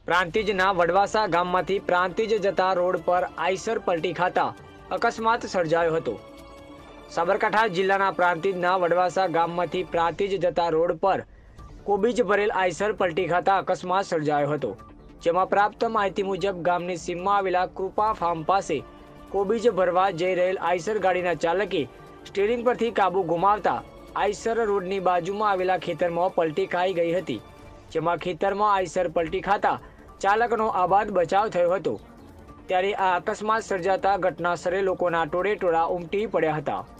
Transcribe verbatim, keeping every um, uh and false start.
પ્રાંતિજના વડવાસા ગામમાંથી પ્રાંતિજ જતા રોડ પર આઈસર પલટી ખાતા અકસ્માત સર્જાયો હતો। સાબરકાંઠા જિલ્લાના પ્રાંતિજના વડવાસા ગામમાંથી પ્રાંતિજ જતા રોડ પર કોબીજ ભરેલ આઈસર પલટી ખાતા અકસ્માત સર્જાયો હતો, જેમાં પ્રાપ્ત માહિતી મુજબ ગામની સીમમાં આવેલા કૃપા ફાર્મ પાસે કોબીજ ભરવા જઈ રહેલ આઈસર ગાડીના ચાલકે સ્ટીયરિંગ પરથી કાબુ ગુમાવતા આઈસર રોડની બાજુમાં આવેલા ખેતરમાં પલટી ખાઈ ગઈ હતી, જેમાં ખેતરમાં આઈસર પલટી ખાતા ચાલકનો આબાદ બચાવ થયો હતો। ત્યારે આ અકસ્માત સર્જાતા ઘટના સ્થળે લોકોના ટોળે ટોળા ઉમટી પડ્યા હતા।